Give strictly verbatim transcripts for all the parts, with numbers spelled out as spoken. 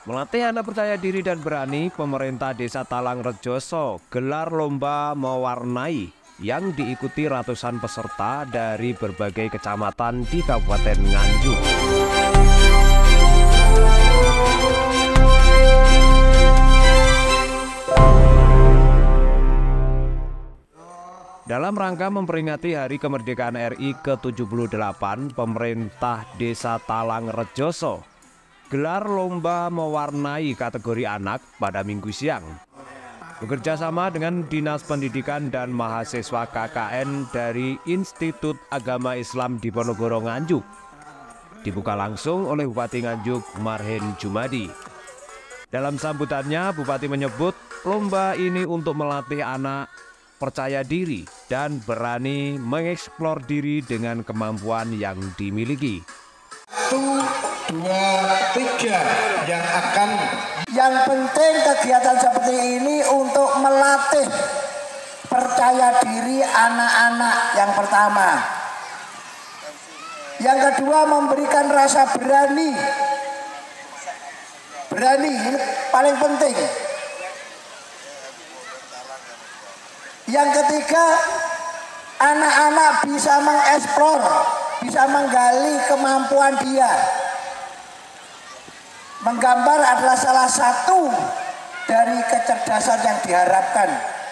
Melatih anak percaya diri dan berani, pemerintah Desa Talang Rejoso gelar lomba mewarnai yang diikuti ratusan peserta dari berbagai kecamatan di Kabupaten Nganjuk. Dalam rangka memperingati Hari Kemerdekaan R I ke tujuh puluh delapan, pemerintah Desa Talang Rejoso gelar lomba mewarnai kategori anak pada Minggu siang. Bekerja sama dengan Dinas Pendidikan dan Mahasiswa K K N dari Institut Agama Islam Diponegoro Nganjuk, dibuka langsung oleh Bupati Nganjuk Marhen Jumadi. Dalam sambutannya, Bupati menyebut lomba ini untuk melatih anak percaya diri dan berani mengeksplor diri dengan kemampuan yang dimiliki. Satu, dua, tiga yang akan. Yang penting kegiatan seperti ini untuk melatih percaya diri anak-anak yang pertama. Yang kedua, memberikan rasa berani. Berani ini paling penting. Yang ketiga, anak-anak bisa mengeksplor, bisa menggali kemampuan dia. Menggambar adalah salah satu dari kecerdasan yang diharapkan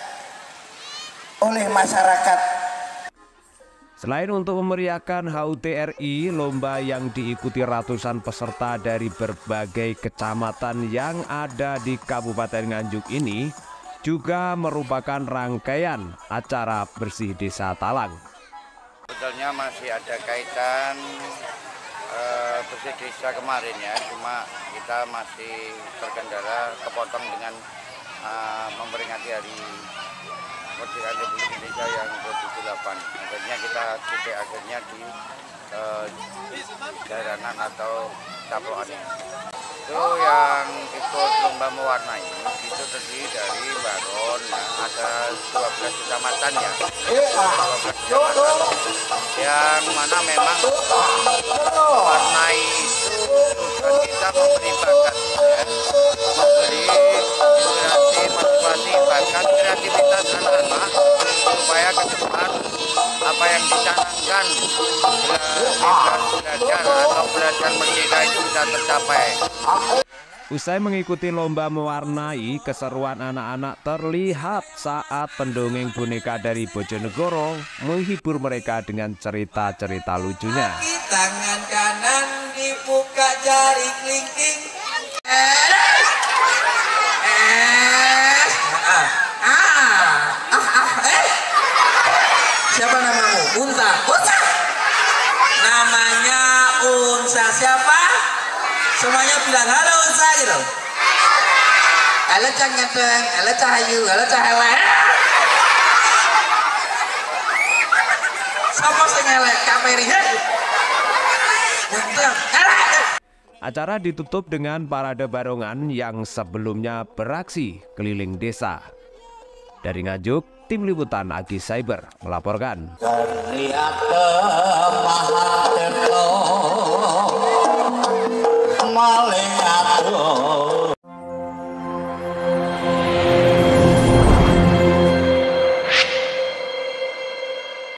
oleh masyarakat. Selain untuk memeriahkan H U T R I, lomba yang diikuti ratusan peserta dari berbagai kecamatan yang ada di Kabupaten Nganjuk ini juga merupakan rangkaian acara Bersih Desa Talang. Sebetulnya masih ada kaitan uh, Bersih Desa kemarin ya, cuma kita masih terkendala kepotong dengan uh, memperingati Hari Kemerdekaan Republik Indonesia yang ke tujuh puluh delapan. Akhirnya kita titik akhirnya di uh, Jaranan atau Caplokan. Itu yang ikut lomba mewarnai itu terdiri dari Baron, ya, ada dua belas kecamatan ya, dua belas kecamatan yang mana memang mewarnai itu tujuan kita memberi bakat, ya, memberi inspirasi, motivasi, bahkan kreativitas anak-anak supaya ke depan apa yang dicanangkan belajar atau belajar merdeka itu bisa tercapai. Usai mengikuti lomba mewarnai, keseruan anak-anak terlihat saat pendongeng boneka dari Bojonegoro menghibur mereka dengan cerita-cerita lucunya. Tangan kanan dibuka jari kelingking. Siapa namamu? Unta. Unta. Namanya Unsa siapa? Semuanya bilang halo Unsa gitu. Halo Cang Ngedeng, halo Cahayu, halo Cahewek. Siapa sing elek kameri? Unta. Acara ditutup dengan parade barongan yang sebelumnya beraksi keliling desa. Dari Nganjuk, Tim Liputan Agi Cyber melaporkan. Terlihat